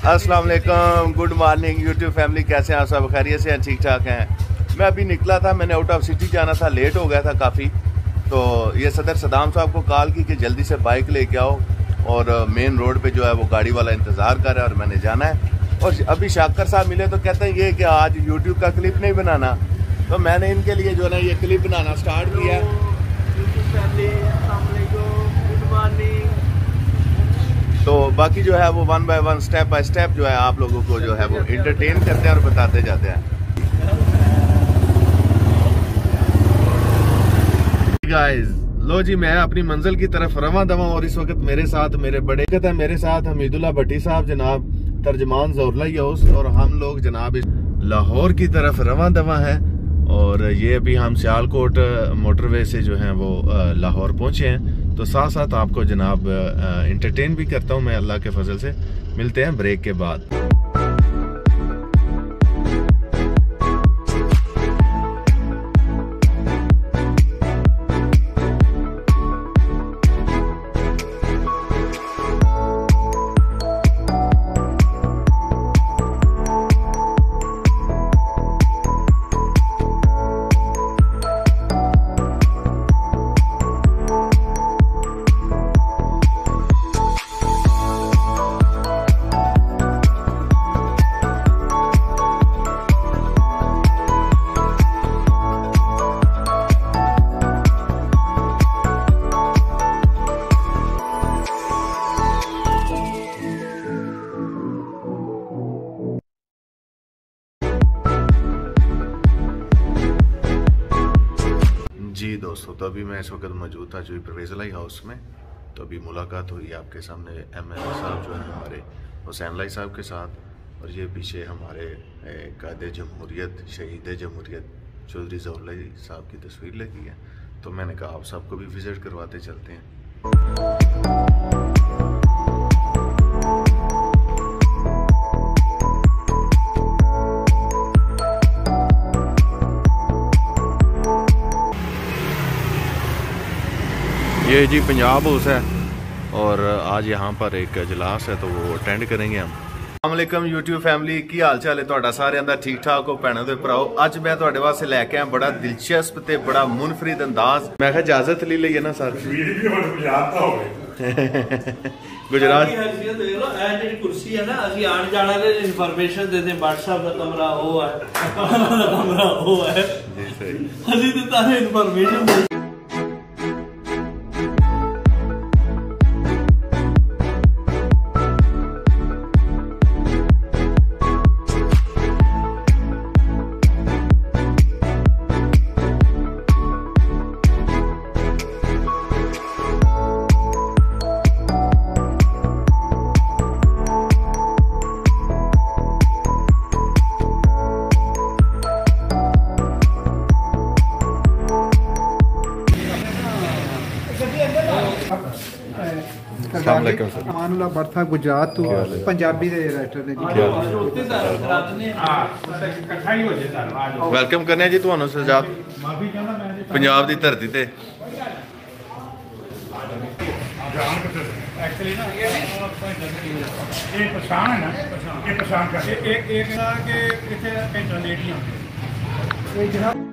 अस्सलाम वालेकुम, good morning YouTube family. कैसे हैं आप सब? खैरियत से हैं? ठीक ठाक हैं। मैं अभी निकला था, मैंने आउट ऑफ सिटी जाना था, लेट हो गया था काफ़ी। तो ये सदर सदाम साहब को कॉल की कि जल्दी से बाइक लेके आओ, और मेन रोड पे जो है वो गाड़ी वाला इंतज़ार कर रहा है और मैंने जाना है। और अभी शाकर साहब मिले तो कहते हैं ये कि आज यूट्यूब का क्लिप नहीं बनाना, तो मैंने इनके लिए जो है ना ये क्लिप बनाना स्टार्ट किया। तो बाकी जो है वो one by one step by step जो है आप लोगों को जो है वो इंटरटेन करते हैं और बताते जाते हैं। गाइस लो जी, मैं अपनी मंजिल की तरफ रवां दवा और इस वक्त मेरे साथ मेरे बड़े है, मेरे साथ हमीदुल्लाह भट्टी साहब जनाब, तर्जमान ज़ौरलाई हाउस, और हम लोग जनाब लाहौर की तरफ रवां दवा है। और ये अभी हम सियालकोट मोटरवे से जो है वो लाहौर पहुंचे हैं। तो साथ साथ आपको जनाब इंटरटेन भी करता हूं मैं अल्लाह के फजल से। मिलते हैं ब्रेक के बाद। जी दोस्तों, तो अभी मैं इस वक्त मौजूद था जो परवेज़ हाउस में। तो अभी मुलाकात हुई आपके सामने MLA साहब जो है हमारे हुसैन लाई साहब के साथ, और ये पीछे हमारे कायदे जमहूरियत शहीद जमहूरियत चौधरी ज़ौरलाई साहब की तस्वीर लगी है। तो मैंने कहा आप सबको भी विज़िट करवाते चलते हैं। ये जी पंजाब हाउस है और आज यहाँ पर एक इजलास है तो वो अटेंड करेंगे हम। अस्सलाम यूट्यूब फैमिली, की हाल चाल है तुहाडा? सारिਆਂ ਦਾ ठीक ठाक हो भैनों ते भराओ। ਅੱਜ मैं तुहाडे वास्ते लेके आया बड़ा दिलचस्प ते बड़ा मुनफरिद अंदाज। मैं कहा इजाजत ले लईए ना सर। गुजरात ਜਿਹੜੀ ਕੁਰਸੀ ਹੈ ਨਾ, ਅਸੀਂ ਆਣ ਜਾਣਾ ਦੇ ਇਨਫੋਰਮੇਸ਼ਨ ਦੇ ਦੇ। WhatsApp ਦਾ ਕਮਰਾ ਉਹ ਹੈ, ਕਮਰਾ ਉਹ ਹੈ ਜੀ, ਸਹੀ। ਅਸੀਂ ਤੇ ਤਾਂ ਇਨਫੋਰਮੇਸ਼ਨ ਦੇ। अमानुल्लाह बरथा गुजरात तो पंजाबी दे राइटर ने वेलकम करने जी ਤੁਹਾਨੂੰ ਸਜਾਦ ਪੰਜਾਬ ਦੀ ਧਰਤੀ ਤੇ। एक्चुअली ना ये पहचान है ना, ये पहचान का एक ना कि इतने पेंशन लेटियां ये जनाब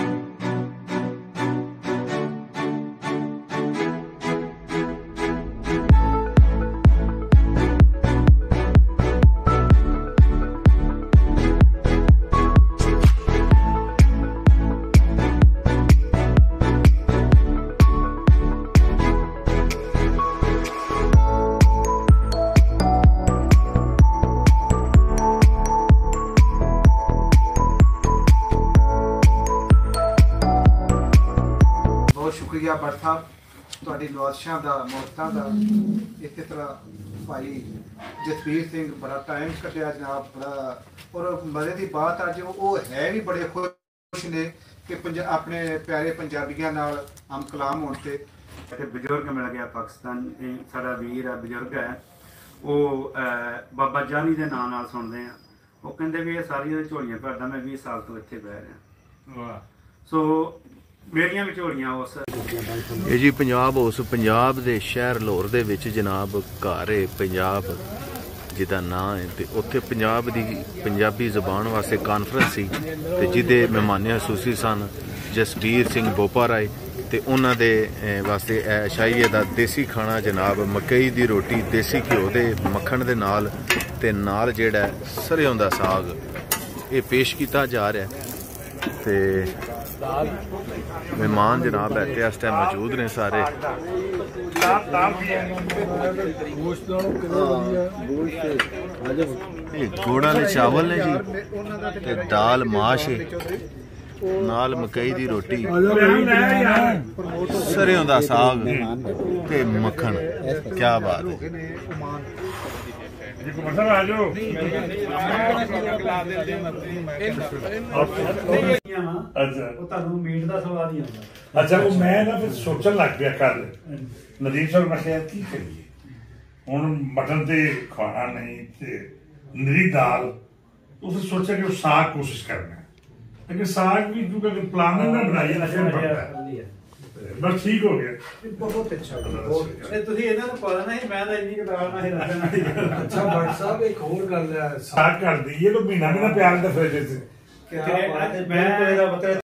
शुक्रिया बरथा तुहाडी नवाज़शाह दा मोहब्बतां दा। इस तरह भाई जसवीर सिंह बड़ा टाइम कटिया जनाब, बड़ा और मजे की बात अज वो है भी बड़े खुश ने कि अपने प्यारे पंजाबियों नाल हम कलाम होने से बजुर्ग मिल गया। पाकिस्तान साडा वीर है, बजुर्ग है, वो बाबा जानी के नाम नाल सुनते हैं। वो कहते भी ये सारिया झोलियां भरदा, मैं 20 साल तो इत्थे बह रहा। सो मेरिया भी झोलियां उस ये जी पंजाब हाउस पंजाब दे शहर लाहौर दे विच जनाब घर है पंजाब ਜਿਹਦਾ ਨਾਂ ਹੈ, ਤੇ ਉੱਥੇ ਪੰਜਾਬ ਦੀ ਪੰਜਾਬੀ ਜ਼ੁਬਾਨ ਵਾਸਤੇ ਕਾਨਫਰੰਸ ਸੀ ਤੇ ਜਿਹਦੇ ਮਹਿਮਾਨ ਖਸੂਸੀ ਸਨ ਜਸਬੀਰ ਸਿੰਘ ਬੋਪਾ ਰਾਏ, ਤੇ ਉਹਨਾਂ ਦੇ ਵਾਸਤੇ ਸ਼ਾਹੀਏ ਦਾ ਦੇਸੀ ਖਾਣਾ ਜਨਾਬ ਮਕਈ ਦੀ ਰੋਟੀ ਦੇਸੀ ਘਿਓ ਦੇ ਮੱਖਣ ਦੇ ਨਾਲ ਤੇ ਨਾਲ ਜਿਹੜਾ ਸਰੋਂ ਦਾ ਸਾਗ ਇਹ ਪੇਸ਼ ਕੀਤਾ ਜਾ ਰਿਹਾ। ਤੇ ਮਹਿਮਾਨ ਜਨਾਬ ਇੱਥੇ ਇਸ ਟਾਈਮ ਮੌਜੂਦ ਨੇ ਸਾਰੇ। ਇਹ ਗੁੜ ਵਾਲੇ ਚਾਵਲ ਨੇ ਜੀ ਤੇ ਦਾਲ ਮਾਸ਼ ਨਾਲ ਮਕਈ ਦੀ ਰੋਟੀ, ਸਰੋਂ ਦਾ ਸਾਗ ਤੇ ਮੱਖਣ। ਕਿਆ ਬਾਤ ਹੈ। ਅੱਛਾ, ਉਹ ਮੈਂ ਨਾ ਫਿਰ ਸੋਚਣ ਲੱਗ ਪਿਆ ਕੱਲ ਨਦੀਪ ਸਰ, ਮੈਂ ਕਿਹਾ ਕੀ ਕਰੀਏ ਹੁਣ, ਮਟਨ ਤੇ ਖਾਣਾ ਨਹੀਂ ਤੇ ਨਿਰੀ ਦਾਲ। ਉਸ ਸੋਚਿਆ ਕਿ ਉਹ ਸਾਗ ਕੋਸ਼ਿਸ਼ ਕਰਨਾ, लेकिन साग भी क्योंकि प्लानिंग ना बनाई बस ठीक हो गया। बहुत अच्छा ਤੁਸੀਂ ਇਹਨਾਂ ਨੂੰ ਪਤਾ ਨਹੀਂ, ਮੈਂ ਤਾਂ ਇੰਨੀ ਕਿਤਾਬ ਨਾਲ ਹੀ ਰੱਖਣਾ। ਅੱਛਾ ਭੱਟ ਸਾਹਿਬ ਇੱਕ ਹੋਰ ਗੱਲ ਹੈ, साग कर दी ये तो महीना महीना प्यार का फ्रिज से मैं